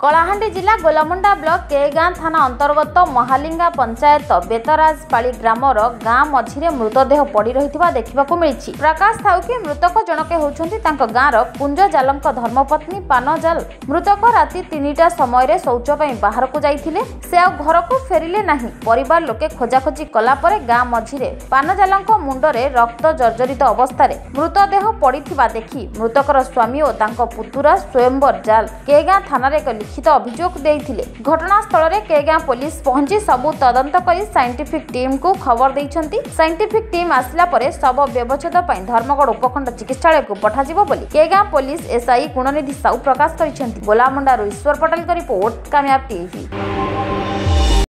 कलाहांडी जिला गोलामुंडा ब्लॉक केगां थाना अंतर्गत महालिंगा पंचायत बेतराजपाली ग्रामर गाँ मझिरे मृतदेह पड़ी रहिथिबा देखिबाकू मिलिछि। प्रकाश थाउ कि मृतक जनके होउछन्ति तांको गाँर कुंज जालंक धर्मपत्नी पान जाल। मृतक राति 3टा समय रे शौच पई बाहर को जाइथिले। से आ घर को फेरिले नाही। परिवार लोके खोजाखोजी कला परे गाँ मझिरे पान जालंक मुंडरे रक्त जर्जरित अवस्था रे मृतदेह पड़िथिबा देखि मृतकर स्वामी और तांको पुतुरा स्वयंवर जाल केगां थाना रे लिखित अभियोग देइथिले। घटनास्थल रे केगां पुलिस पहुंची सबु तदंत करी साइंटिफिक टीम को खबर दैछंती। साइंटिफिक टीम आसिला परे शव व्यवच्छेद पई धर्मगढ़ उपखंड चिकित्सालय को पठाजिबो बोली केगां पुलिस एसआई गुणनिधि साहू प्रकाश करिसेंती। गोलामुंडारू ईश्वर पटेल का रिपोर्ट कामयाब टीवी।